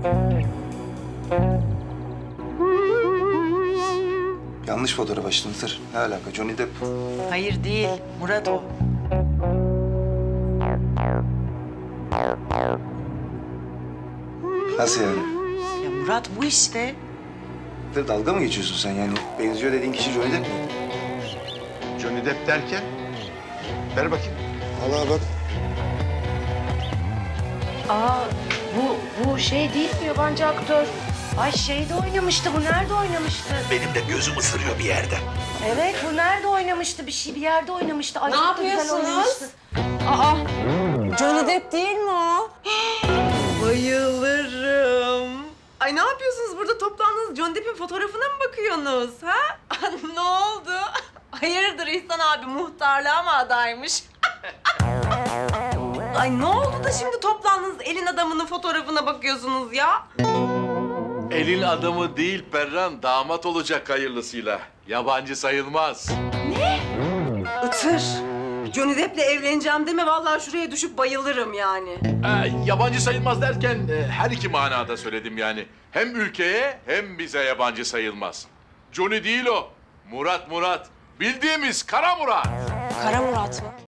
Yanlış fotoğraf açtın Itır. Ne alaka? Johnny Depp. Hayır değil, Murat o. Nasıl yani? Ya Murat bu işte. Itır dalga mı geçiyorsun sen yani? Benziyor dediğin kişi Johnny Depp mi? Johnny Depp derken? Ver bakayım. Allah bak. Aa, bu şey değil mi, yabancı aktör? Ay şeyde oynamıştı, bu nerede oynamıştı? Benim de gözüm ısırıyor bir yerde. Evet, bu nerede oynamıştı? Bir yerde oynamıştı. Ay, Ne çok da güzel yapıyorsunuz? oynamıştı. Aa, Johnny Depp değil mi o? Bayılırım. Ay ne yapıyorsunuz burada toplandınız? Johnny Depp'in fotoğrafına mı bakıyorsunuz? Ha? Ne oldu? Hayırdır İhsan abi muhtarlığa mı adaymış? Ay ne oldu da şimdi toplandınız elin adamının fotoğrafına bakıyorsunuz ya? Elin adamı değil Perran, damat olacak hayırlısıyla. Yabancı sayılmaz. Itır. Johnny Depp'le evleneceğim deme vallahi şuraya düşüp bayılırım yani. Yabancı sayılmaz derken her iki manada söyledim yani. Hem ülkeye hem bize yabancı sayılmaz. Johnny değil o. Murat. Bildiğimiz Kara Murat. Kara Murat mı?